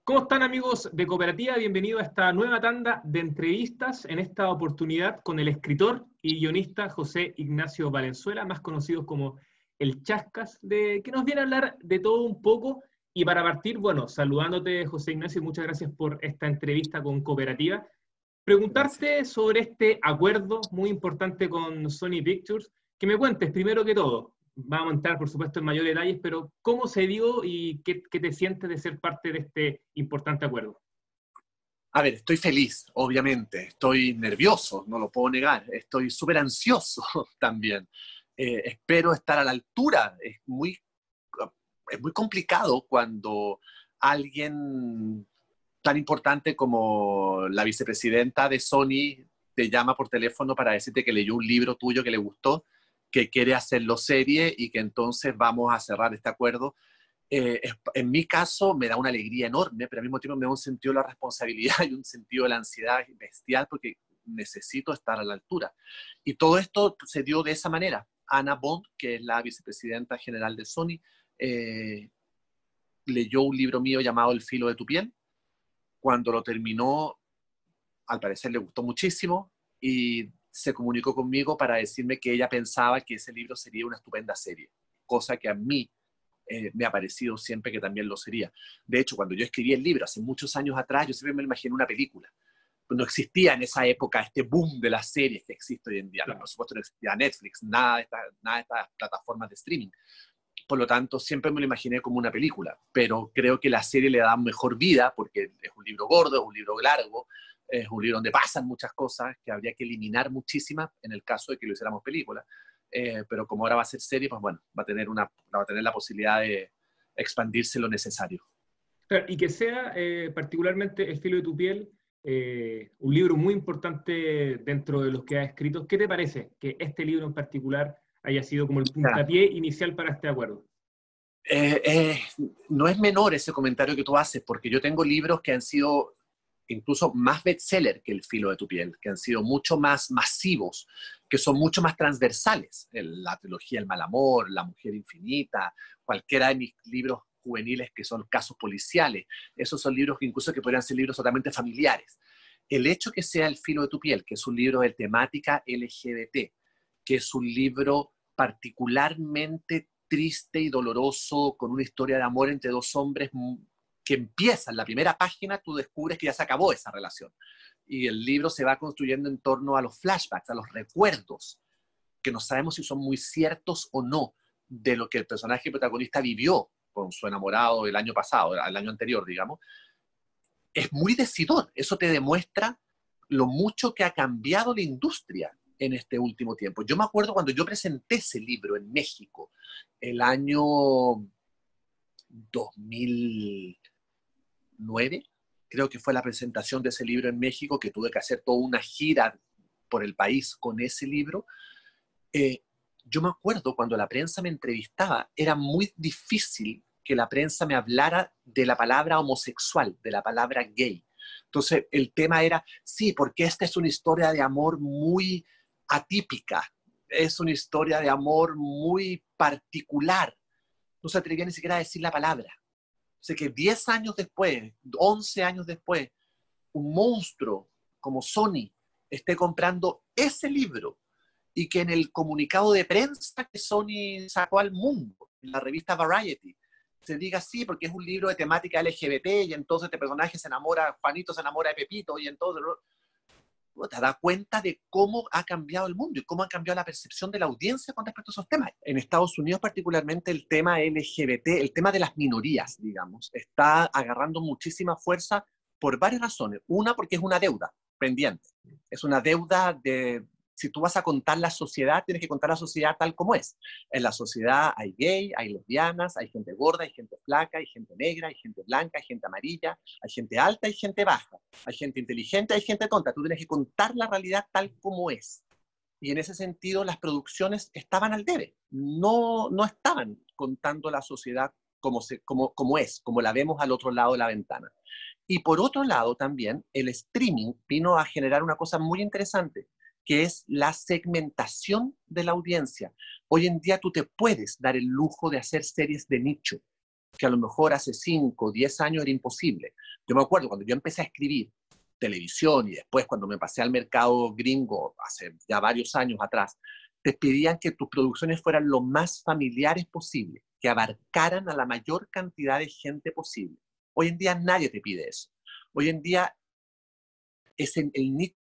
¿Cómo están, amigos de Cooperativa? Bienvenido a esta nueva tanda de entrevistas, en esta oportunidad con el escritor y guionista José Ignacio Valenzuela, más conocido como el Chascas, que nos viene a hablar de todo un poco. Y para partir, bueno, saludándote, José Ignacio, muchas gracias por esta entrevista con Cooperativa. Gracias. Preguntarte sobre este acuerdo muy importante con Sony Pictures, que me cuentes primero que todo. Vamos a entrar, por supuesto, en mayores detalles, pero ¿cómo se dio y qué te sientes de ser parte de este importante acuerdo? A ver, estoy feliz, obviamente. Estoy nervioso, no lo puedo negar. Estoy súper ansioso también. Espero estar a la altura. Es muy complicado cuando alguien tan importante como la vicepresidenta de Sony te llama por teléfono para decirte que leyó un libro tuyo que le gustó, que quiere hacerlo serie y que entonces vamos a cerrar este acuerdo. En mi caso me da una alegría enorme, pero al mismo tiempo me da un sentido de la responsabilidad y un sentido de la ansiedad bestial porque necesito estar a la altura. Y todo esto se dio de esa manera. Anna Bond, que es la vicepresidenta general de Sony, eh, leyó un libro mío llamado El filo de tu piel. Cuando lo terminó, al parecer le gustó muchísimo y se comunicó conmigo para decirme que ella pensaba que ese libro sería una estupenda serie, cosa que a mí me ha parecido siempre que también lo sería. De hecho, cuando yo escribí el libro hace muchos años atrás, yo siempre me imaginé una película. No existía en esa época este boom de las series que existe hoy en día. No, Claro. por supuesto no existía Netflix, nada de estas plataformas de streaming. Por lo tanto, siempre me lo imaginé como una película, pero creo que la serie le da mejor vida porque es un libro gordo, es un libro largo, es un libro donde pasan muchas cosas que habría que eliminar muchísimas en el caso de que lo hiciéramos película. Pero como ahora va a ser serie, pues bueno, va a tener la posibilidad de expandirse lo necesario. Claro, y que sea particularmente El filo de tu piel, un libro muy importante dentro de los que has escrito. ¿Qué te parece que este libro en particular haya sido como el Ya. puntapié inicial para este acuerdo? Eh, eh, no es menor ese comentario que tú haces, porque yo tengo libros que han sido incluso más bestseller que El filo de tu piel, que han sido mucho más masivos, que son mucho más transversales. La trilogía El mal amor, La mujer infinita, cualquiera de mis libros juveniles que son casos policiales, esos son libros que incluso que podrían ser libros totalmente familiares. El hecho que sea El filo de tu piel, que es un libro de temática LGBT, que es un libro particularmente triste y doloroso, con una historia de amor entre dos hombres que empieza en la primera página, tú descubres que ya se acabó esa relación. Y el libro se va construyendo en torno a los flashbacks, a los recuerdos, que no sabemos si son muy ciertos o no de lo que el personaje protagonista vivió con su enamorado el año pasado, el año anterior, digamos. Es muy decidor. Eso te demuestra lo mucho que ha cambiado la industria en este último tiempo. Yo me acuerdo cuando yo presenté ese libro en México, el año 2009, creo que fue la presentación de ese libro en México, que tuve que hacer toda una gira por el país con ese libro. Eh, yo me acuerdo cuando la prensa me entrevistaba, era muy difícil que la prensa me hablara de la palabra homosexual, de la palabra gay. Entonces el tema era, sí, porque esta es una historia de amor muy atípica, es una historia de amor muy particular. No se atrevía ni siquiera a decir la palabra. O sea que 10 años después, 11 años después, un monstruo como Sony esté comprando ese libro y que en el comunicado de prensa que Sony sacó al mundo, en la revista Variety, se diga sí, porque es un libro de temática LGBT y entonces este personaje se enamora, Juanito se enamora de Pepito y entonces te das cuenta de cómo ha cambiado el mundo y cómo ha cambiado la percepción de la audiencia con respecto a esos temas. En Estados Unidos particularmente el tema LGBT, el tema de las minorías, digamos, está agarrando muchísima fuerza por varias razones. Una, porque es una deuda pendiente. Es una deuda de, si tú vas a contar la sociedad, tienes que contar la sociedad tal como es. En la sociedad hay gay, hay lesbianas, hay gente gorda, hay gente flaca, hay gente negra, hay gente blanca, hay gente amarilla, hay gente alta, hay gente baja, hay gente inteligente, hay gente tonta. Tú tienes que contar la realidad tal como es. Y en ese sentido las producciones estaban al debe. No estaban contando la sociedad como es, como la vemos al otro lado de la ventana. Y por otro lado también el streaming vino a generar una cosa muy interesante, que es la segmentación de la audiencia. Hoy en día tú te puedes dar el lujo de hacer series de nicho. que a lo mejor hace 5 o 10 años era imposible. Yo me acuerdo cuando yo empecé a escribir televisión y después cuando me pasé al mercado gringo hace ya varios años atrás, te pedían que tus producciones fueran lo más familiares posible, que abarcaran a la mayor cantidad de gente posible. Hoy en día nadie te pide eso. Hoy en día es el nicho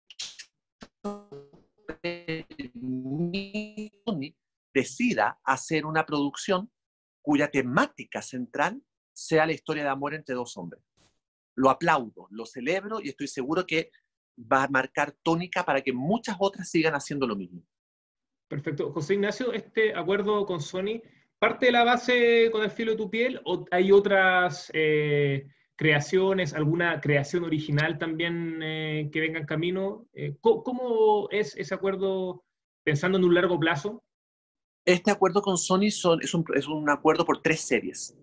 decida hacer una producción cuya temática central sea la historia de amor entre dos hombres. Lo aplaudo, lo celebro y estoy seguro que va a marcar tónica para que muchas otras sigan haciendo lo mismo. Perfecto. José Ignacio, ¿este acuerdo con Sony parte de la base con el filo de tu piel o hay otras creaciones, alguna creación original también que venga en camino? ¿Cómo es ese acuerdo pensando en un largo plazo? Este acuerdo con Sony es un acuerdo por 3 series.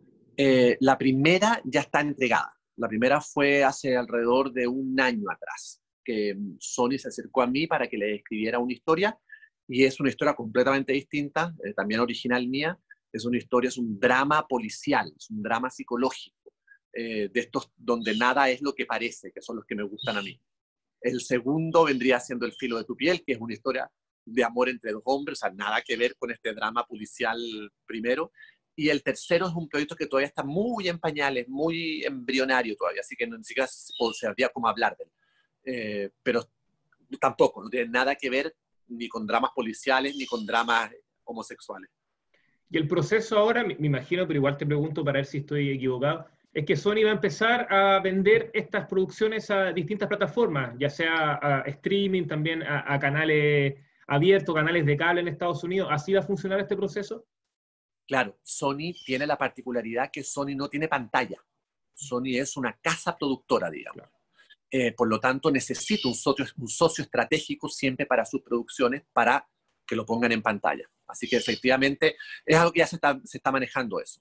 La primera ya está entregada. La primera fue hace alrededor de un año atrás, que Sony se acercó a mí para que le escribiera una historia, y es una historia completamente distinta, también original mía. Es una historia, es un drama policial, es un drama psicológico, de estos donde nada es lo que parece, que son los que me gustan a mí. El segundo vendría siendo El filo de tu piel, que es una historia de amor entre dos hombres, o sea, nada que ver con este drama policial primero. Y el tercero es un proyecto que todavía está muy en pañales, muy embrionario todavía, así que ni siquiera se sabría cómo hablar de él. Pero tampoco, no tiene nada que ver ni con dramas policiales ni con dramas homosexuales. Y el proceso ahora, me imagino, pero igual te pregunto para ver si estoy equivocado, es que Sony va a empezar a vender estas producciones a distintas plataformas, ya sea a streaming, también a canales abiertos, canales de cable en Estados Unidos. ¿Así va a funcionar este proceso? Claro, Sony tiene la particularidad que Sony no tiene pantalla. Sony es una casa productora, digamos. Claro. Por lo tanto, necesita un socio estratégico siempre para sus producciones para que lo pongan en pantalla. Así que efectivamente es algo que ya se está manejando eso.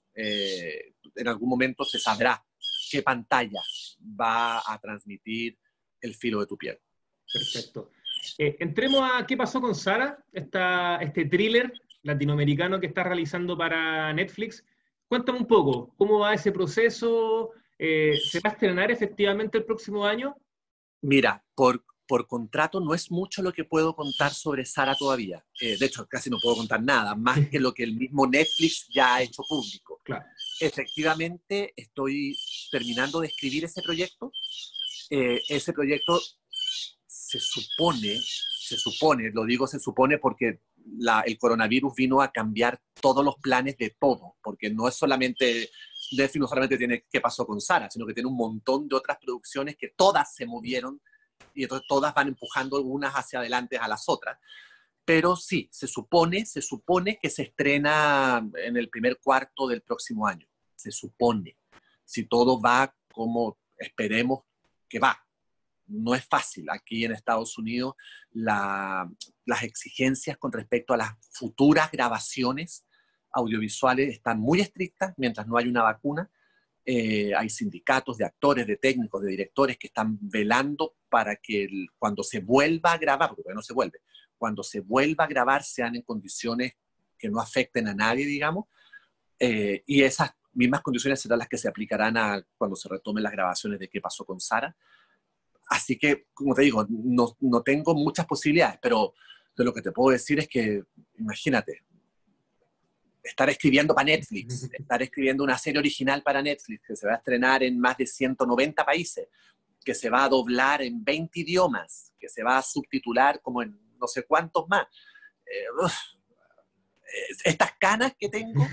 En algún momento se sabrá qué pantalla va a transmitir El filo de tu piel. Perfecto. Entremos a qué pasó con Sara, este thriller latinoamericano que está realizando para Netflix. Cuéntame un poco, ¿cómo va ese proceso? ¿Se va a estrenar efectivamente el próximo año? Mira, por contrato no es mucho lo que puedo contar sobre Sara todavía. De hecho, casi no puedo contar nada, más que lo que el mismo Netflix ya ha hecho público. Claro. Efectivamente, estoy terminando de escribir ese proyecto. Ese proyecto se supone, lo digo se supone porque el coronavirus vino a cambiar todos los planes de todo, porque no es solamente, Netflix no solamente tiene qué pasó con Sara, sino que tiene un montón de otras producciones que todas se movieron y entonces todas van empujando unas hacia adelante a las otras. Pero sí, se supone que se estrena en el primer cuarto del próximo año. Se supone. Si todo va como esperemos que va. No es fácil. Aquí en Estados Unidos las exigencias con respecto a las futuras grabaciones audiovisuales están muy estrictas mientras no hay una vacuna. Hay sindicatos de actores, de técnicos, de directores que están velando para que cuando se vuelva a grabar, porque no se vuelve, cuando se vuelva a grabar sean en condiciones que no afecten a nadie, digamos, y esas mismas condiciones serán las que se aplicarán cuando se retomen las grabaciones de qué pasó con Sara. Así que, como te digo, no tengo muchas posibilidades, pero de lo que te puedo decir es que, imagínate, estar escribiendo para Netflix, estar escribiendo una serie original para Netflix que se va a estrenar en más de 190 países, que se va a doblar en 20 idiomas, que se va a subtitular como en no sé cuántos más. Estas canas que tengo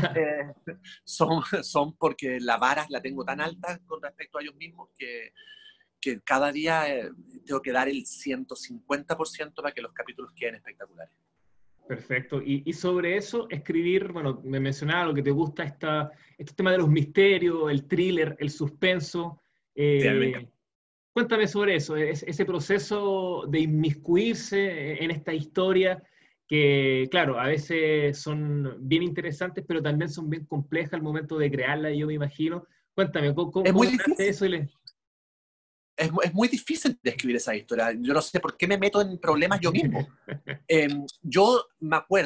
son porque la vara la tengo tan alta con respecto a ellos mismos que cada día tengo que dar el 150% para que los capítulos queden espectaculares. Perfecto. Y sobre eso, escribir, bueno, me mencionaba lo que te gusta, este tema de los misterios, el thriller, el suspenso. Sí, a mí me encanta. Cuéntame sobre eso, ese proceso de inmiscuirse en esta historia que, claro, a veces son bien interesantes, pero también son bien complejas al momento de crearla, yo me imagino. Cuéntame, Es muy cómo nace difícil. eso? Es muy difícil de escribir esa historia. Yo no sé por qué me meto en problemas yo mismo. Yo me acuerdo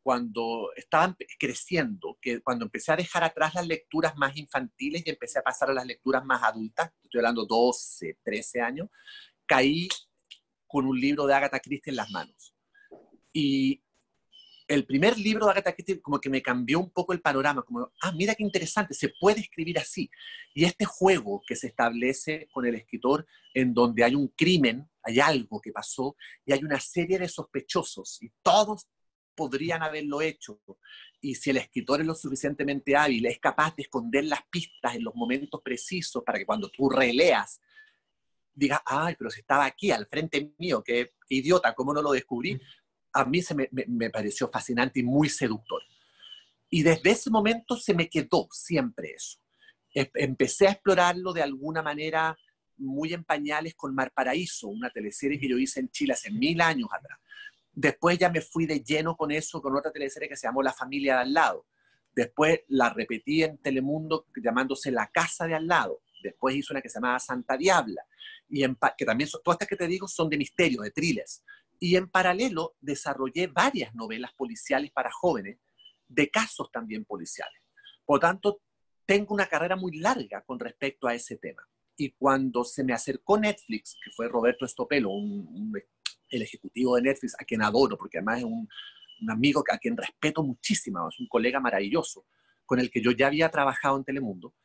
cuando estaban creciendo, que cuando empecé a dejar atrás las lecturas más infantiles y empecé a pasar a las lecturas más adultas, estoy hablando 12, 13 años, caí con un libro de Agatha Christie en las manos. Y el primer libro de Agatha Christie como que me cambió un poco el panorama, como, mira qué interesante, se puede escribir así. Y este juego que se establece con el escritor, en donde hay un crimen, hay algo que pasó, y hay una serie de sospechosos, y todos podrían haberlo hecho. Y si el escritor es lo suficientemente hábil, es capaz de esconder las pistas en los momentos precisos para que cuando tú releas, digas, ay, pero si estaba aquí, al frente mío, qué idiota, ¿cómo no lo descubrí? A mí me pareció fascinante y muy seductor. Y desde ese momento se me quedó siempre eso. Empecé a explorarlo de alguna manera muy en pañales con Mar Paraíso, una teleserie que yo hice en Chile hace 1000 años atrás. Después ya me fui de lleno con eso, con otra teleserie que se llamó La familia de al lado. Después la repetí en Telemundo llamándose La casa de al lado. Después hizo una que se llamaba Santa Diabla. Que también todas estas que te digo son de misterio, de thrillers. Y en paralelo desarrollé varias novelas policiales para jóvenes, de casos también policiales. Por lo tanto, tengo una carrera muy larga con respecto a ese tema. Y cuando se me acercó Netflix, que fue Roberto Estopelo, el ejecutivo de Netflix, a quien adoro, porque además es un amigo a quien respeto muchísimo, es un colega maravilloso, con el que yo ya había trabajado en Telemundo,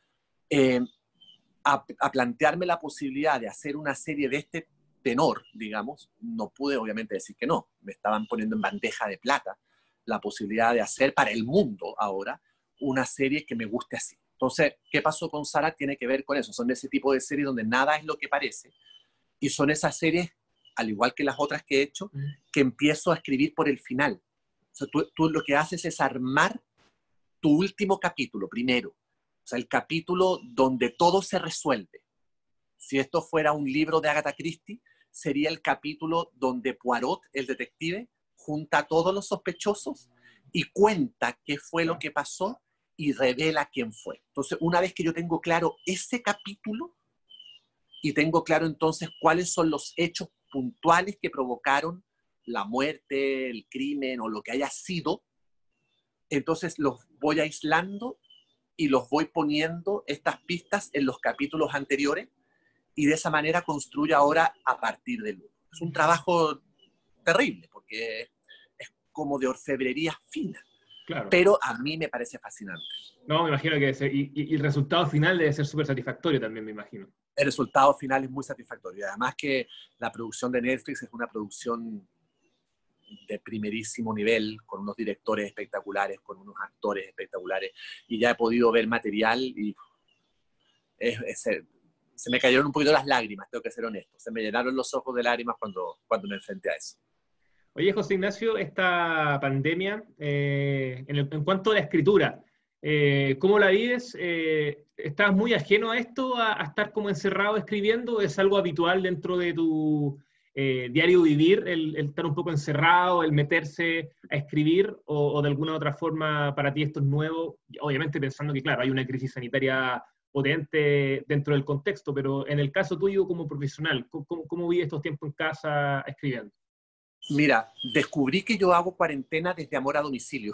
a plantearme la posibilidad de hacer una serie de este tenor, digamos, no pude obviamente decir que no. Me estaban poniendo en bandeja de plata la posibilidad de hacer para el mundo ahora una serie que me guste así. Entonces, ¿qué pasó con Sara? Tiene que ver con eso. Son ese tipo de series donde nada es lo que parece y son esas series, al igual que las otras que he hecho, que empiezo a escribir por el final. O sea, tú lo que haces es armar tu último capítulo primero. O sea, el capítulo donde todo se resuelve. Si esto fuera un libro de Agatha Christie, sería el capítulo donde Poirot, el detective, junta a todos los sospechosos y cuenta qué fue lo que pasó y revela quién fue. Entonces, una vez que yo tengo claro ese capítulo y tengo claro entonces cuáles son los hechos puntuales que provocaron la muerte, el crimen o lo que haya sido, entonces los voy aislando y los voy poniendo estas pistas en los capítulos anteriores y de esa manera construyo ahora a partir del 1. Es un trabajo terrible porque es como de orfebrería fina, Claro. pero a mí me parece fascinante. No, me imagino que y el resultado final debe ser súper satisfactorio también, me imagino. El resultado final es muy satisfactorio. Además que la producción de Netflix es una producción de primerísimo nivel, con unos directores espectaculares, con unos actores espectaculares, y ya he podido ver material y se me cayeron un poquito las lágrimas, tengo que ser honesto. Se me llenaron los ojos de lágrimas cuando me enfrenté a eso. Oye, José Ignacio, esta pandemia, en cuanto a la escritura, ¿cómo la vives? ¿Estás muy ajeno a esto, a estar como encerrado escribiendo? ¿Es algo habitual dentro de tu diario vivir, el estar un poco encerrado, el meterse a escribir, o de alguna otra forma para ti esto es nuevo? Obviamente pensando que, claro, hay una crisis sanitaria potente dentro del contexto, pero en el caso tuyo como profesional, ¿cómo vives estos tiempos en casa escribiendo? Mira, descubrí que yo hago cuarentena desde amor a domicilio.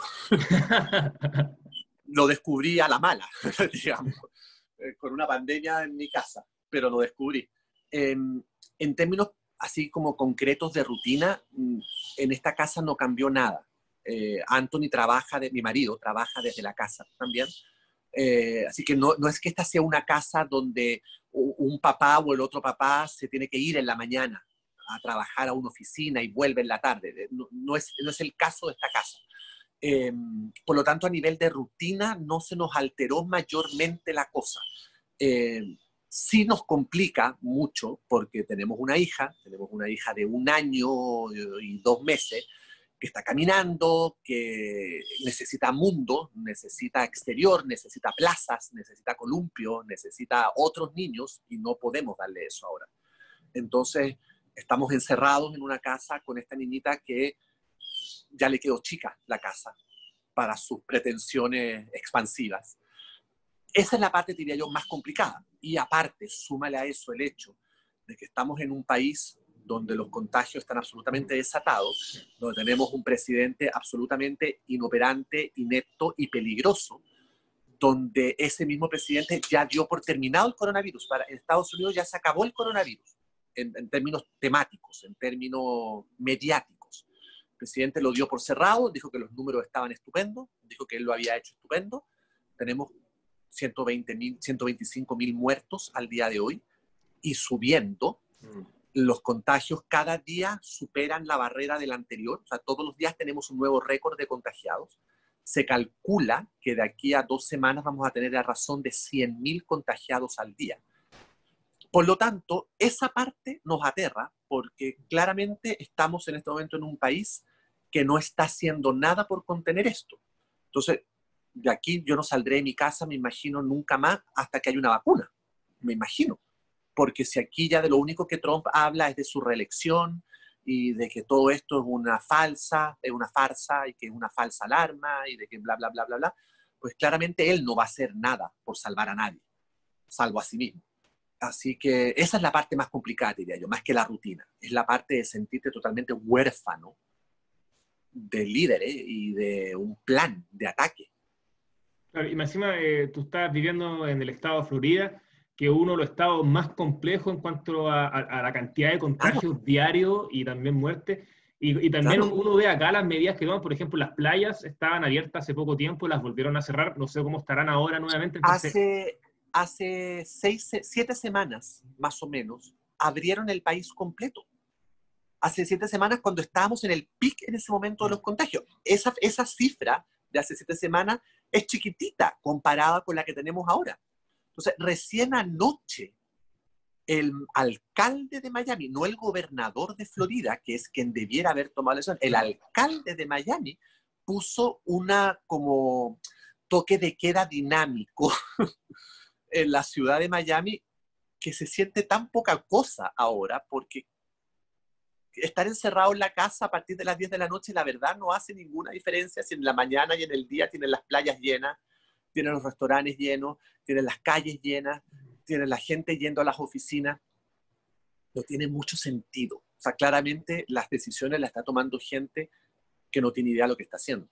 Lo descubrí a la mala, digamos, con una pandemia en mi casa, pero lo descubrí. En términos así como concretos de rutina, en esta casa no cambió nada. Anthony mi marido trabaja desde la casa también. Así que no es que esta sea una casa donde un papá o el otro papá se tiene que ir en la mañana a trabajar a una oficina y vuelve en la tarde. No es el caso de esta casa. Por lo tanto, a nivel de rutina no se nos alteró mayormente la cosa. Sí nos complica mucho porque tenemos una hija de 1 año y 2 meses, que está caminando, que necesita mundo, necesita exterior, necesita plazas, necesita columpio, necesita otros niños y no podemos darle eso ahora. Entonces, estamos encerrados en una casa con esta niñita que ya le quedó chica la casa para sus pretensiones expansivas. Esa es la parte, diría yo, más complicada. Y aparte, súmale a eso el hecho de que estamos en un país donde los contagios están absolutamente desatados, donde tenemos un presidente absolutamente inoperante, inepto y peligroso, donde ese mismo presidente ya dio por terminado el coronavirus. En Estados Unidos ya se acabó el coronavirus, en términos temáticos, en términos mediáticos. El presidente lo dio por cerrado, dijo que los números estaban estupendos, dijo que él lo había hecho estupendo. Tenemos 120.000, 125.000 muertos al día de hoy y subiendo. Los contagios cada día superan la barrera del anterior, o sea, todos los días tenemos un nuevo récord de contagiados. Se calcula que de aquí a 2 semanas vamos a tener a razón de 100.000 contagiados al día. Por lo tanto, esa parte nos aterra porque claramente estamos en este momento en un país que no está haciendo nada por contener esto. Entonces, de aquí yo no saldré de mi casa, me imagino, nunca más hasta que haya una vacuna. Me imagino. Porque si aquí ya de lo único que Trump habla es de su reelección y de que todo esto es una farsa y que es una falsa alarma y de que bla, bla, bla, bla, bla, pues claramente él no va a hacer nada por salvar a nadie, salvo a sí mismo. Así que esa es la parte más complicada, diría yo, más que la rutina. Es la parte de sentirte totalmente huérfano de líderes y de un plan de ataque. Claro, y más encima tú estás viviendo en el estado de Florida, que es uno de los estados más complejos en cuanto a la cantidad de Claro, contagios diarios y también muertes. Y también claro. uno ve acá las medidas que toman, por ejemplo, las playas estaban abiertas hace poco tiempo, las volvieron a cerrar, no sé cómo estarán ahora nuevamente. Entonces, Hace 7 semanas, más o menos, abrieron el país completo. Hace 7 semanas, cuando estábamos en el pic en ese momento de los contagios. Esa cifra de hace 7 semanas es chiquitita comparada con la que tenemos ahora. Entonces, recién anoche, el alcalde de Miami, no el gobernador de Florida, que es quien debiera haber tomado la decisión, el alcalde de Miami puso una como toque de queda dinámico en la ciudad de Miami, que se siente tan poca cosa ahora, porque estar encerrado en la casa a partir de las 10 de la noche, la verdad no hace ninguna diferencia si en la mañana y en el día tienen las playas llenas, tienen los restaurantes llenos, tienen las calles llenas, tienen la gente yendo a las oficinas. No tiene mucho sentido. O sea, claramente las decisiones las está tomando gente que no tiene idea de lo que está haciendo.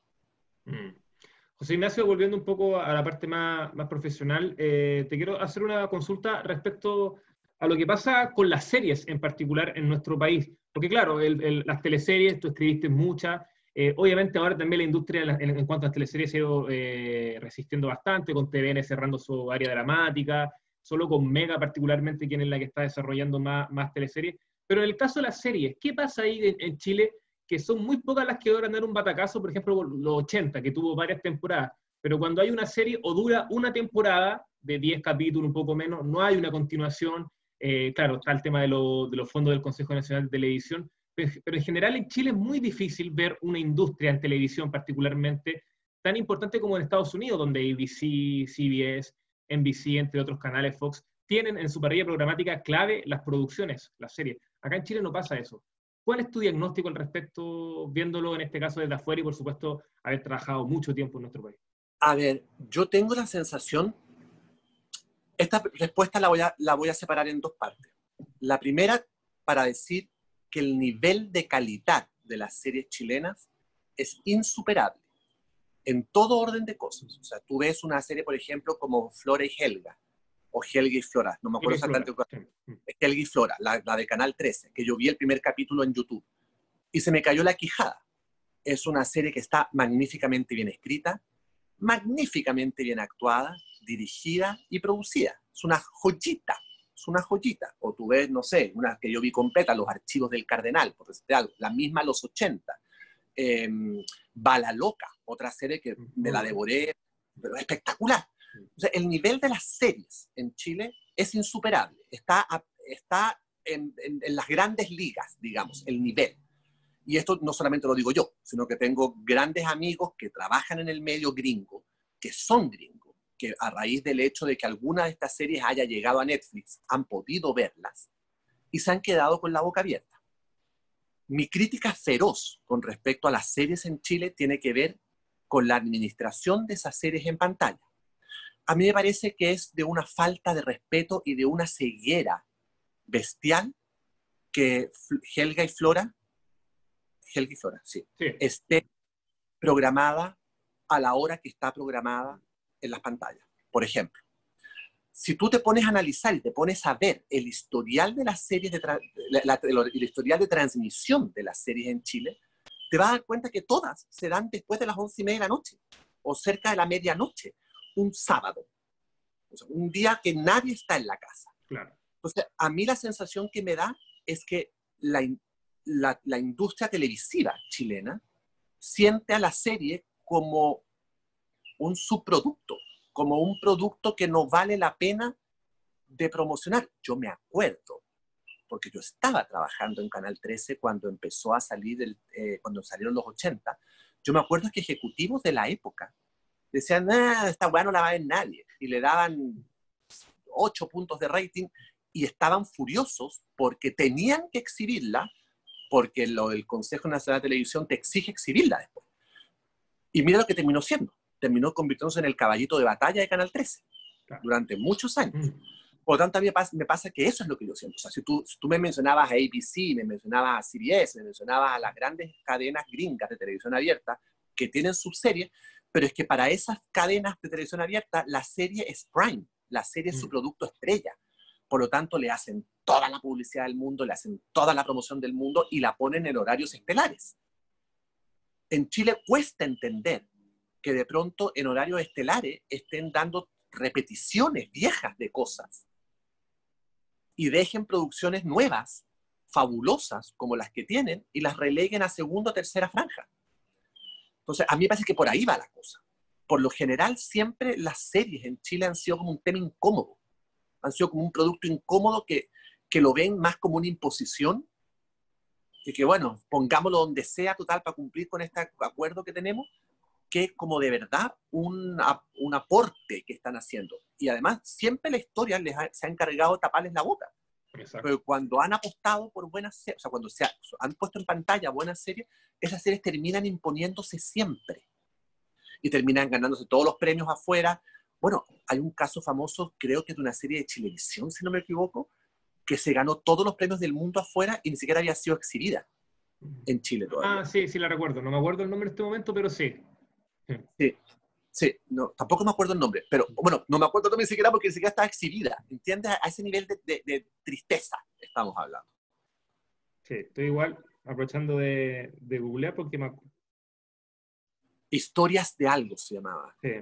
José Ignacio, volviendo un poco a la parte más profesional, te quiero hacer una consulta respecto a lo que pasa con las series en particular en nuestro país. Porque claro, las teleseries, tú escribiste muchas, obviamente ahora también la industria en cuanto a las teleseries se ha ido resistiendo bastante, con TVN cerrando su área dramática, solo con Mega particularmente, quien es la que está desarrollando más teleseries. Pero en el caso de las series, ¿qué pasa ahí en Chile? Que son muy pocas las que logran dar un batacazo, por ejemplo, los 80, que tuvo varias temporadas, pero cuando hay una serie o dura una temporada de 10 capítulos, un poco menos, no hay una continuación, claro, está el tema de los fondos del Consejo Nacional de Televisión, pero en general en Chile es muy difícil ver una industria en televisión particularmente tan importante como en Estados Unidos, donde ABC, CBS, NBC, entre otros canales, Fox, tienen en su parrilla programática clave las producciones, las series. Acá en Chile no pasa eso. ¿Cuál es tu diagnóstico al respecto, viéndolo en este caso desde afuera y por supuesto haber trabajado mucho tiempo en nuestro país? A ver, yo tengo la sensación, esta respuesta la voy a separar en 2 partes. La primera, para decir que el nivel de calidad de las series chilenas es insuperable en todo orden de cosas. O sea, tú ves una serie, por ejemplo, como Flora y Helga, o Helga y Flora, no me acuerdo exactamente cuál. Sí. Helga y Flora, la de Canal 13, que yo vi el primer capítulo en YouTube, y se me cayó la quijada. Es una serie que está magníficamente bien escrita, magníficamente bien actuada, dirigida y producida. Es una joyita, es una joyita. O tú ves, no sé, una que yo vi completa, Los Archivos del Cardenal, por decirte algo, la misma Los 80. Bala Loca, otra serie que me la devoré, pero espectacular. O sea, el nivel de las series en Chile es insuperable. Está en las grandes ligas, digamos, el nivel. Y esto no solamente lo digo yo, sino que tengo grandes amigos que trabajan en el medio gringo, que son gringos, que a raíz del hecho de que alguna de estas series haya llegado a Netflix, han podido verlas y se han quedado con la boca abierta. Mi crítica feroz con respecto a las series en Chile tiene que ver con la administración de esas series en pantalla. A mí me parece que es de una falta de respeto y de una ceguera bestial que Helga y Flora, sí, esté programada a la hora que está programada en las pantallas. Por ejemplo, si tú te pones a analizar y te pones a ver el historial de las series, el historial de transmisión de las series en Chile, te vas a dar cuenta que todas se dan después de las 11:30 de la noche, o cerca de la medianoche, un sábado. O sea, un día que nadie está en la casa. Claro. Entonces, a mí la sensación que me da es que la industria televisiva chilena siente a la serie como un subproducto, como un producto que no vale la pena de promocionar. Yo me acuerdo, porque yo estaba trabajando en Canal 13 cuando empezó a salir, cuando salieron los 80, yo me acuerdo que ejecutivos de la época decían, esta weá no la va a ver nadie, y le daban 8 puntos de rating, y estaban furiosos porque tenían que exhibirla, porque el Consejo Nacional de Televisión te exige exhibirla después. Y mira lo que terminó siendo. Terminó convirtiéndose en el caballito de batalla de Canal 13 durante muchos años. Por lo tanto, a mí me pasa que eso es lo que yo siento. O sea, si tú me mencionabas a ABC, me mencionabas a CBS, me mencionabas a las grandes cadenas gringas de televisión abierta que tienen subseries, pero es que para esas cadenas de televisión abierta la serie es prime, la serie es su producto estrella. Por lo tanto, le hacen toda la publicidad del mundo, le hacen toda la promoción del mundo y la ponen en horarios estelares. En Chile cuesta entender que de pronto en horarios estelares estén dando repeticiones viejas de cosas y dejen producciones nuevas, fabulosas, como las que tienen, y las releguen a segunda o tercera franja. Entonces, a mí me parece que por ahí va la cosa. Por lo general, siempre las series en Chile han sido como un tema incómodo. Han sido como un producto incómodo que lo ven más como una imposición y que, bueno, pongámoslo donde sea, total, para cumplir con este acuerdo que tenemos, que es como de verdad un aporte que están haciendo. Y además, siempre la historia se ha encargado de taparles la boca. Exacto. Pero cuando han apostado por buenas series, o sea, cuando han puesto en pantalla buenas series, esas series terminan imponiéndose siempre. Y terminan ganándose todos los premios afuera. Bueno, hay un caso famoso, creo que de una serie de Chilevisión, si no me equivoco, que se ganó todos los premios del mundo afuera y ni siquiera había sido exhibida en Chile todavía. Ah, sí, sí la recuerdo. No me acuerdo el nombre en este momento, pero sí. Sí, sí, no, tampoco me acuerdo el nombre, pero bueno, no me acuerdo ni siquiera porque ni siquiera estaba exhibida, ¿entiendes? A ese nivel de tristeza estamos hablando. Sí, estoy igual, aprovechando de googlear porque Historias de algo se llamaba. sí.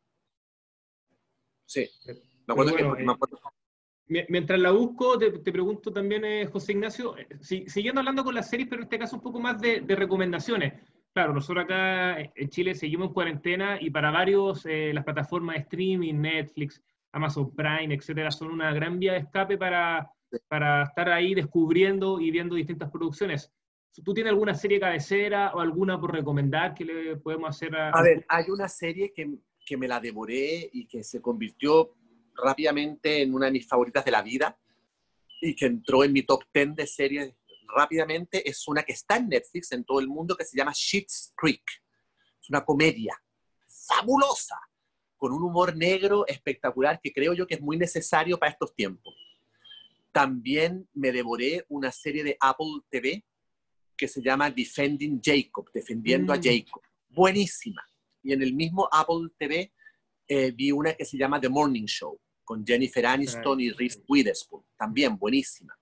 Sí, me Pero acuerdo que bueno, porque me acuerdo. mientras la busco, te pregunto también, José Ignacio, siguiendo hablando con las series, pero en este caso un poco más de recomendaciones. Claro, nosotros acá en Chile seguimos en cuarentena y para varios las plataformas de streaming, Netflix, Amazon Prime, etcétera, son una gran vía de escape para estar ahí descubriendo y viendo distintas producciones. ¿Tú tienes alguna serie cabecera o alguna por recomendar que le podemos hacer A ver, hay una serie que me la devoré y que se convirtió rápidamente en una de mis favoritas de la vida y que entró en mi top 10 de series rápidamente. Es una que está en Netflix en todo el mundo que se llama Schitt's Creek. Es una comedia fabulosa, con un humor negro espectacular que creo yo que es muy necesario para estos tiempos. También me devoré una serie de Apple TV que se llama Defending Jacob, Defendiendo a Jacob. Buenísima. Y en el mismo Apple TV vi una que se llama The Morning Show, con Jennifer Aniston y Reese Witherspoon. También buenísima.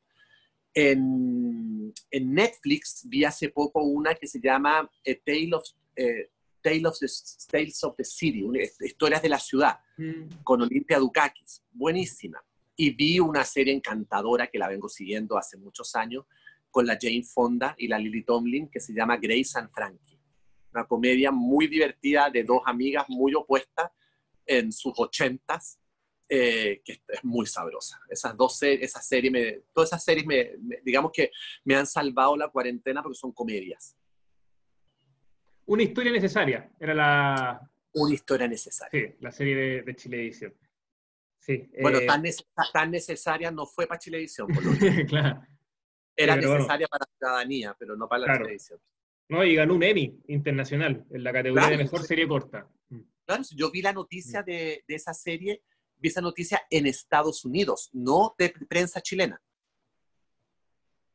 En Netflix vi hace poco una que se llama Tales of the City, Historias de la Ciudad, con Olympia Dukakis. Buenísima. Y vi una serie encantadora que la vengo siguiendo hace muchos años, con la Jane Fonda y la Lily Tomlin, que se llama Grace and Frankie. Una comedia muy divertida de dos amigas muy opuestas en sus 80s, que es muy sabrosa. Todas esas series digamos que me han salvado la cuarentena porque son comedias. Una historia necesaria, era Una historia necesaria. sí, la serie de Chilevisión. Sí, bueno, tan necesaria no fue para Chilevisión, por lo menos. claro. Era Sí, necesaria para la ciudadanía, pero no para la televisión. No, y ganó un Emmy internacional en la categoría de mejor serie corta. Claro, yo vi la noticia de esa serie, vi esa noticia en Estados Unidos, no de prensa chilena.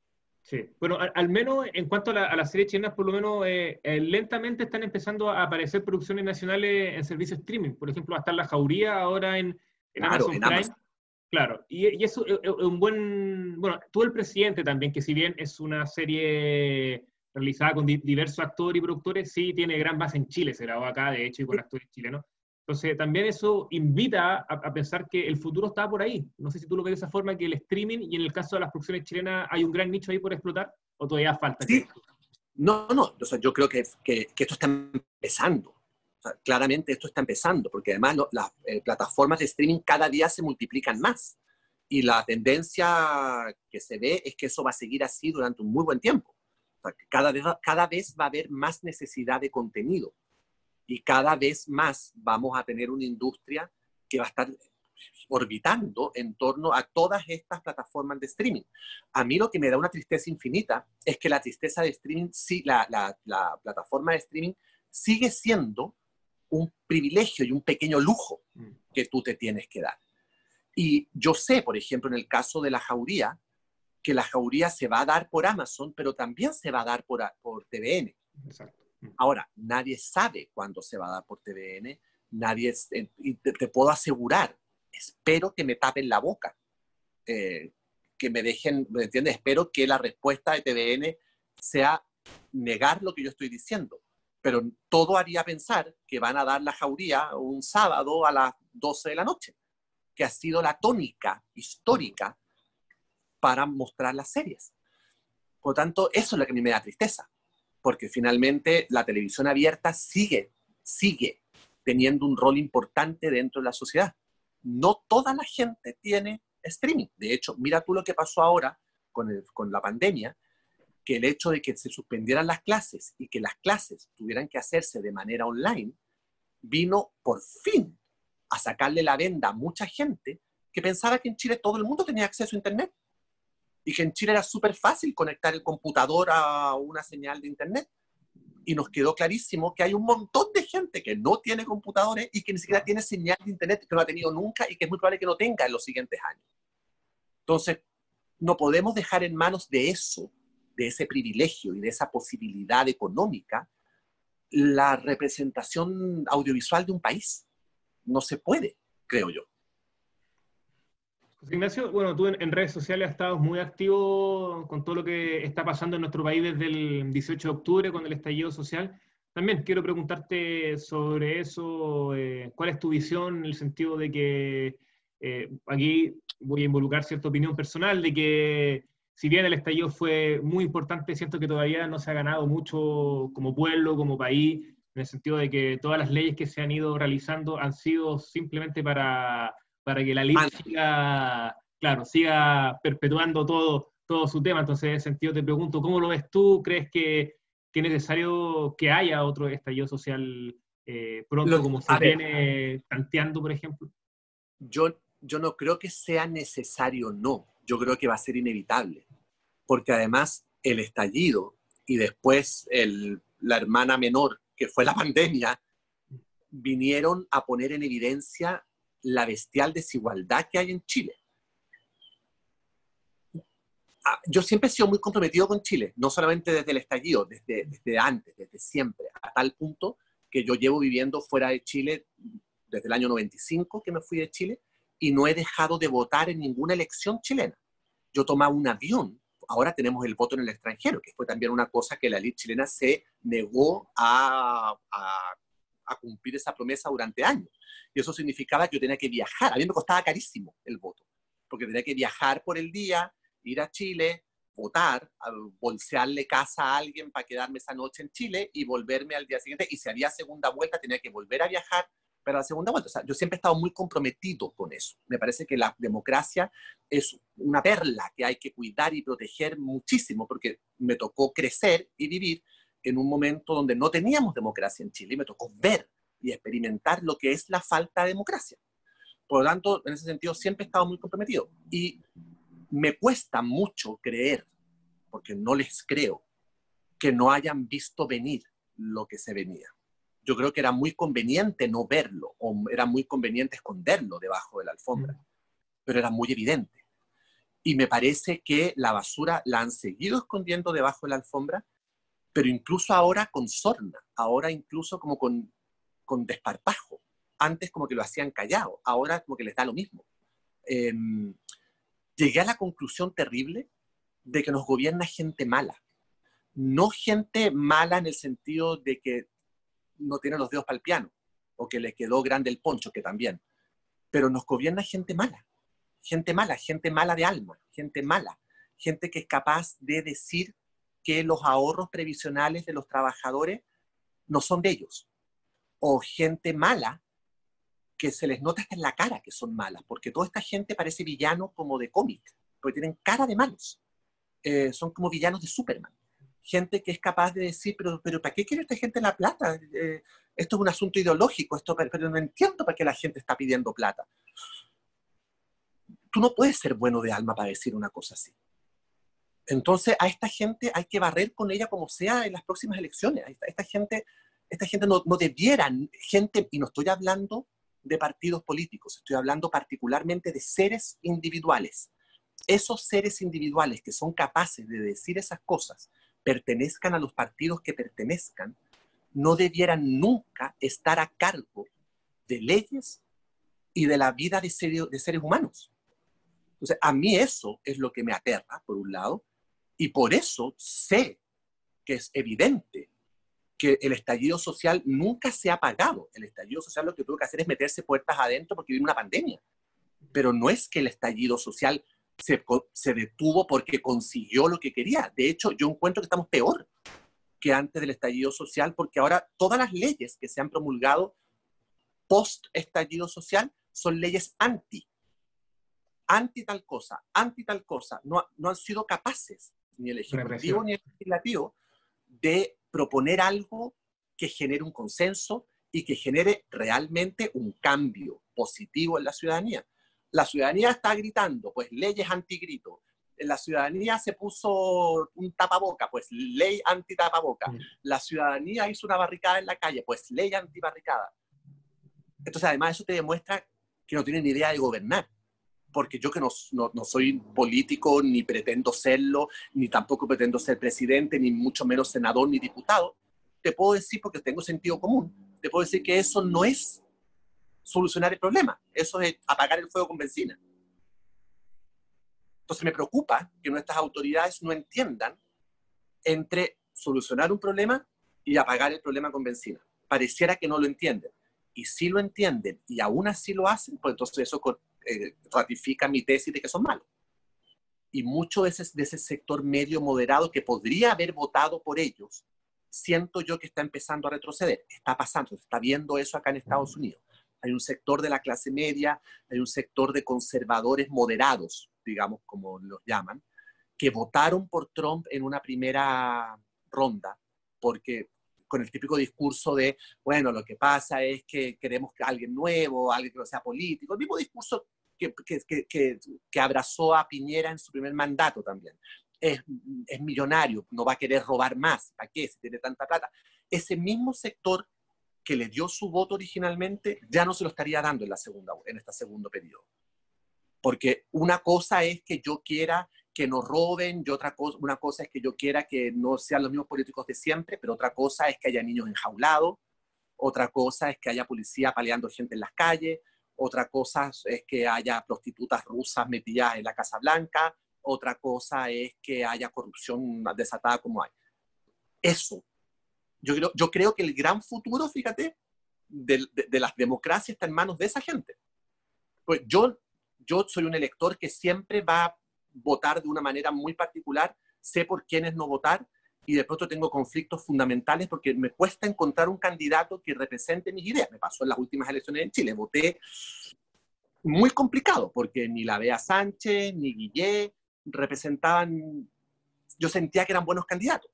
Sí, bueno, al menos en cuanto a las series chilenas, por lo menos lentamente están empezando a aparecer producciones nacionales en servicios streaming. Por ejemplo, va a estar La Jauría ahora en Claro, Amazon en Prime. Amazon. Claro, y eso es un buen... Bueno, tú El Presidente también, que si bien es una serie realizada con diversos actores y productores, sí tiene gran base en Chile, se grabó acá, de hecho, y con actores chilenos. Entonces, también eso invita a pensar que el futuro está por ahí. No sé si tú lo ves de esa forma, que el streaming, y en el caso de las producciones chilenas, hay un gran nicho ahí por explotar, o todavía falta, Sí, crees tú. no, no, o sea, yo creo que esto está empezando. O sea, claramente esto está empezando, porque además las plataformas de streaming cada día se multiplican más. Y la tendencia que se ve es que eso va a seguir así durante un muy buen tiempo. O sea, que cada vez va a haber más necesidad de contenido y cada vez más vamos a tener una industria que va a estar orbitando en torno a todas estas plataformas de streaming. A mí lo que me da una tristeza infinita es que la tristeza de streaming, sí, la plataforma de streaming sigue siendo un privilegio y un pequeño lujo que tú te tienes que dar. Y yo sé, por ejemplo, en el caso de La Jauría, que La Jauría se va a dar por Amazon, pero también se va a dar por TVN. Exacto. Ahora, nadie sabe cuándo se va a dar por TVN, nadie, y te puedo asegurar, espero que me tapen la boca, que me dejen, ¿me entiendes? Espero que la respuesta de TVN sea negar lo que yo estoy diciendo, pero todo haría pensar que van a dar La Jauría un sábado a las 12 de la noche, que ha sido la tónica histórica para mostrar las series. Por lo tanto, eso es lo que a mí me da tristeza, porque finalmente la televisión abierta sigue teniendo un rol importante dentro de la sociedad. No toda la gente tiene streaming. De hecho, mira tú lo que pasó ahora con la pandemia, que el hecho de que se suspendieran las clases y que las clases tuvieran que hacerse de manera online, vino por fin a sacarle la venda a mucha gente que pensaba que en Chile todo el mundo tenía acceso a Internet y que en Chile era súper fácil conectar el computador a una señal de Internet. Y nos quedó clarísimo que hay un montón de gente que no tiene computadores y que ni siquiera tiene señal de Internet, que no ha tenido nunca y que es muy probable que no tenga en los siguientes años. Entonces, no podemos dejar en manos de eso, de ese privilegio y de esa posibilidad económica, la representación audiovisual de un país. No se puede, creo yo. José Ignacio, bueno, tú en redes sociales has estado muy activo con todo lo que está pasando en nuestro país desde el 18 de octubre con el estallido social. También quiero preguntarte sobre eso, ¿cuál es tu visión en el sentido de que aquí voy a involucrar cierta opinión personal de que si bien el estallido fue muy importante, siento que todavía no se ha ganado mucho como pueblo, como país, en el sentido de que todas las leyes que se han ido realizando han sido simplemente para que la LIT siga, claro, siga perpetuando todo su tema. Entonces, en ese sentido te pregunto, ¿cómo lo ves tú? ¿Crees que es necesario que haya otro estallido social pronto, como se A ver, viene planteando, por ejemplo? yo no creo que sea necesario, no. Yo creo que va a ser inevitable. Porque además el estallido y después la hermana menor, que fue la pandemia, vinieron a poner en evidencia la bestial desigualdad que hay en Chile. Yo siempre he sido muy comprometido con Chile, no solamente desde el estallido, desde antes, desde siempre, a tal punto que yo llevo viviendo fuera de Chile desde el año 95 que me fui de Chile y no he dejado de votar en ninguna elección chilena. Yo tomaba un avión, ahora tenemos el voto en el extranjero, que fue también una cosa que la élite chilena se negó a cumplir esa promesa durante años. Y eso significaba que yo tenía que viajar. A mí me costaba carísimo el voto, porque tenía que viajar por el día, ir a Chile, votar, bolsearle casa a alguien para quedarme esa noche en Chile y volverme al día siguiente. Y si había segunda vuelta, tenía que volver a viajar para la segunda vuelta. O sea, yo siempre he estado muy comprometido con eso. Me parece que la democracia es una perla que hay que cuidar y proteger muchísimo, porque me tocó crecer y vivir en un momento donde no teníamos democracia en Chile y me tocó ver y experimentar lo que es la falta de democracia. Por lo tanto, en ese sentido, siempre he estado muy comprometido. Y me cuesta mucho creer, porque no les creo, que no hayan visto venir lo que se venía. Yo creo que era muy conveniente no verlo, o era muy conveniente esconderlo debajo de la alfombra, pero era muy evidente. Y me parece que la basura la han seguido escondiendo debajo de la alfombra, pero incluso ahora con sorna, ahora incluso como con desparpajo. Antes como que lo hacían callado, ahora como que les da lo mismo. Eh, Llegué a la conclusión terrible de que nos gobierna gente mala. No gente mala en el sentido de que no tiene los dedos para el piano, o que le quedó grande el poncho, que también. Pero nos gobierna gente mala, gente mala de alma, gente mala, gente que es capaz de decir que los ahorros previsionales de los trabajadores no son de ellos. O gente mala que se les nota hasta en la cara que son malas, porque toda esta gente parece villano como de cómic, porque tienen cara de malos. Son como villanos de Superman. Gente que es capaz de decir, pero ¿para qué quiere esta gente la plata? Esto es un asunto ideológico, pero no entiendo para qué la gente está pidiendo plata. Tú no puedes ser bueno de alma para decir una cosa así. Entonces a esta gente hay que barrer con ella como sea en las próximas elecciones. Esta gente no debieran, y no estoy hablando de partidos políticos, estoy hablando particularmente de seres individuales. Esos seres individuales que son capaces de decir esas cosas, pertenezcan a los partidos que pertenezcan, no debieran nunca estar a cargo de leyes y de la vida de seres humanos. Entonces, a mí eso es lo que me aterra, por un lado, y por eso sé que es evidente que el estallido social nunca se ha apagado. El estallido social lo que tuvo que hacer es meterse puertas adentro porque viene una pandemia. Pero no es que el estallido social se detuvo porque consiguió lo que quería. De hecho, yo encuentro que estamos peor que antes del estallido social, porque ahora todas las leyes que se han promulgado post-estallido social son leyes anti tal cosa, no han sido capaces, ni el Ejecutivo ni el Legislativo, de proponer algo que genere un consenso y que genere realmente un cambio positivo en la ciudadanía. La ciudadanía está gritando, pues leyes antigrito. La ciudadanía se puso un tapaboca, pues ley anti-tapaboca. La ciudadanía hizo una barricada en la calle, pues ley anti-barricada. Entonces, además, eso te demuestra que no tienen ni idea de gobernar. Porque yo que no soy político, ni pretendo serlo, ni tampoco pretendo ser presidente, ni mucho menos senador, ni diputado, te puedo decir, porque tengo sentido común, te puedo decir que eso no es solucionar el problema, eso es apagar el fuego con benzina. Entonces me preocupa que nuestras autoridades no entiendan entre solucionar un problema y apagar el problema con benzina. Pareciera que no lo entienden. Y si lo entienden y aún así lo hacen, pues entonces eso ratifica mi tesis de que son malos. Y mucho de ese sector medio moderado que podría haber votado por ellos, siento yo que está empezando a retroceder. Está pasando, se está viendo eso acá en Estados Unidos. Hay un sector de la clase media, hay un sector de conservadores moderados, digamos como los llaman, que votaron por Trump en una primera ronda, porque con el típico discurso de, bueno, lo que pasa es que queremos que alguien nuevo, alguien que no sea político, el mismo discurso que abrazó a Piñera en su primer mandato también. Es millonario, no va a querer robar más, ¿para qué? Si tiene tanta plata. Ese mismo sector que le dio su voto originalmente, ya no se lo estaría dando en este segundo periodo. Porque una cosa es que yo quiera que no roben, y una cosa es que yo quiera que no sean los mismos políticos de siempre, pero otra cosa es que haya niños enjaulados, otra cosa es que haya policía paleando gente en las calles, otra cosa es que haya prostitutas rusas metidas en la Casa Blanca, otra cosa es que haya corrupción desatada como hay. Eso. Yo creo que el gran futuro, fíjate, de las democracias está en manos de esa gente. Pues yo soy un elector que siempre va a votar de una manera muy particular, sé por quiénes no votar, y de pronto tengo conflictos fundamentales porque me cuesta encontrar un candidato que represente mis ideas. Me pasó en las últimas elecciones en Chile, voté muy complicado, porque ni la Bea Sánchez, ni Guillé representaban, yo sentía que eran buenos candidatos.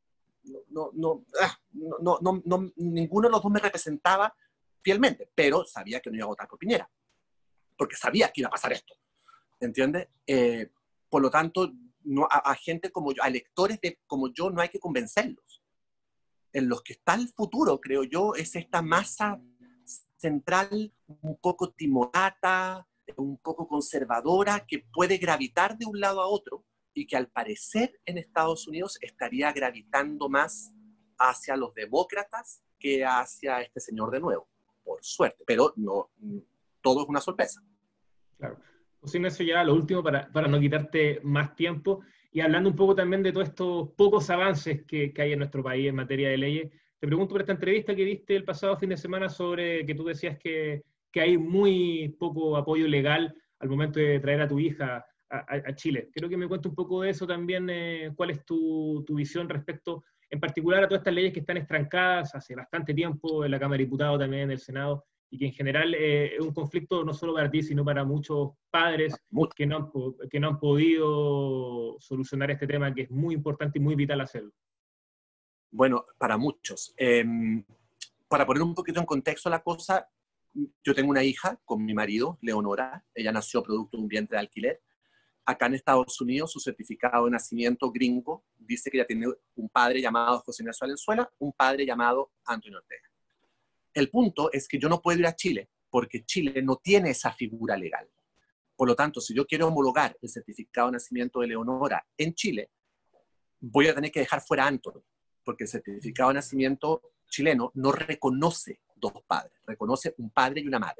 Ninguno de los dos me representaba fielmente, pero sabía que no iba a votar por Piñera, porque sabía que iba a pasar esto, ¿entiendes? Por lo tanto, a gente como yo, a electores como yo, no hay que convencerlos. En los que está el futuro, creo yo, es esta masa central un poco timorata, un poco conservadora que puede gravitar de un lado a otro y que al parecer en Estados Unidos estaría gravitando más hacia los demócratas que hacia este señor de nuevo, por suerte, pero no, todo es una sorpresa. Claro. José Ignacio, ya lo último para no quitarte más tiempo, y hablando un poco también de todos estos pocos avances que hay en nuestro país en materia de leyes, te pregunto por esta entrevista que diste el pasado fin de semana sobre que tú decías que hay muy poco apoyo legal al momento de traer a tu hija a Chile. Quiero que me cuentes un poco de eso también, cuál es tu visión respecto, en particular, a todas estas leyes que están estrancadas hace bastante tiempo en la Cámara de Diputados, también en el Senado, y que en general es un conflicto no solo para ti, sino para muchos padres que no han podido solucionar este tema, que es muy importante y muy vital hacerlo. Bueno, para muchos. Para poner un poquito en contexto la cosa, yo tengo una hija con mi marido, Leonora. Ella nació producto de un vientre de alquiler. Acá en Estados Unidos, su certificado de nacimiento gringo dice que ella tiene un padre llamado José Ignacio Valenzuela, un padre llamado Antonio Ortega. El punto es que yo no puedo ir a Chile porque Chile no tiene esa figura legal. Por lo tanto, si yo quiero homologar el certificado de nacimiento de Leonora en Chile, voy a tener que dejar fuera a Antonio, porque el certificado de nacimiento chileno no reconoce dos padres, reconoce un padre y una madre.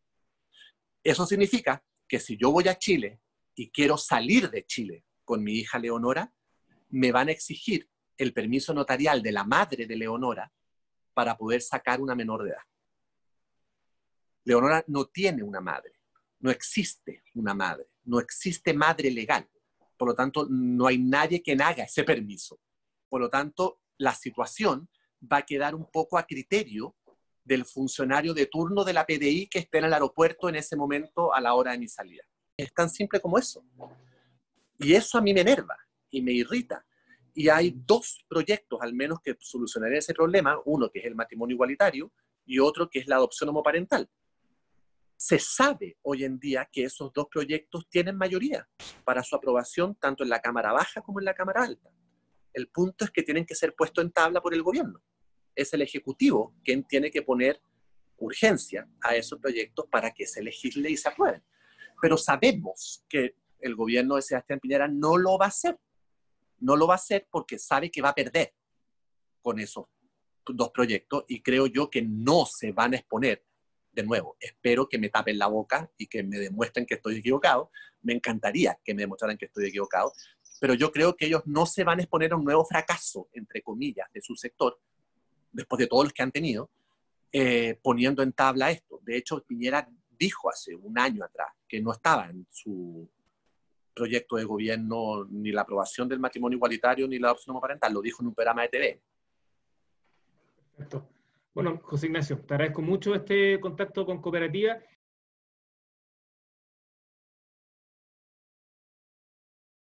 Eso significa que si yo voy a Chile y quiero salir de Chile con mi hija Leonora, me van a exigir el permiso notarial de la madre de Leonora para poder sacar una menor de edad. Leonora no tiene una madre, no existe una madre, no existe madre legal. Por lo tanto, no hay nadie que haga ese permiso. Por lo tanto, la situación va a quedar un poco a criterio del funcionario de turno de la PDI que esté en el aeropuerto en ese momento a la hora de mi salida. Es tan simple como eso. Y eso a mí me enerva y me irrita. Y hay dos proyectos, al menos, que solucionarían ese problema. Uno que es el matrimonio igualitario y otro que es la adopción homoparental. Se sabe hoy en día que esos dos proyectos tienen mayoría para su aprobación tanto en la Cámara Baja como en la Cámara Alta. El punto es que tienen que ser puestos en tabla por el gobierno. Es el Ejecutivo quien tiene que poner urgencia a esos proyectos para que se legisle y se aprueben. Pero sabemos que el gobierno de Sebastián Piñera no lo va a hacer. No lo va a hacer porque sabe que va a perder con esos dos proyectos y creo yo que no se van a exponer. De nuevo, espero que me tapen la boca y que me demuestren que estoy equivocado. Me encantaría que me demostraran que estoy equivocado, pero yo creo que ellos no se van a exponer a un nuevo fracaso, entre comillas, de su sector, después de todos los que han tenido, poniendo en tabla esto. De hecho, Piñera dijo hace un año atrás que no estaba en su proyecto de gobierno ni la aprobación del matrimonio igualitario ni la adopción homoparental, lo dijo en un programa de TV. Perfecto. Bueno, José Ignacio, te agradezco mucho este contacto con Cooperativa